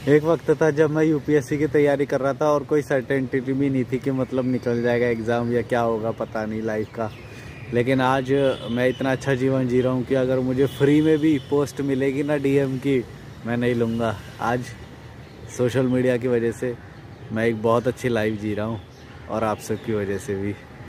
एक वक्त था जब मैं यूपीएससी की तैयारी कर रहा था और कोई सर्टेनिटी भी नहीं थी कि मतलब निकल जाएगा एग्ज़ाम या क्या होगा पता नहीं लाइफ का। लेकिन आज मैं इतना अच्छा जीवन जी रहा हूँ कि अगर मुझे फ्री में भी पोस्ट मिलेगी ना डीएम की, मैं नहीं लूँगा। आज सोशल मीडिया की वजह से मैं एक बहुत अच्छी लाइफ जी रहा हूँ और आप सबकी वजह से भी।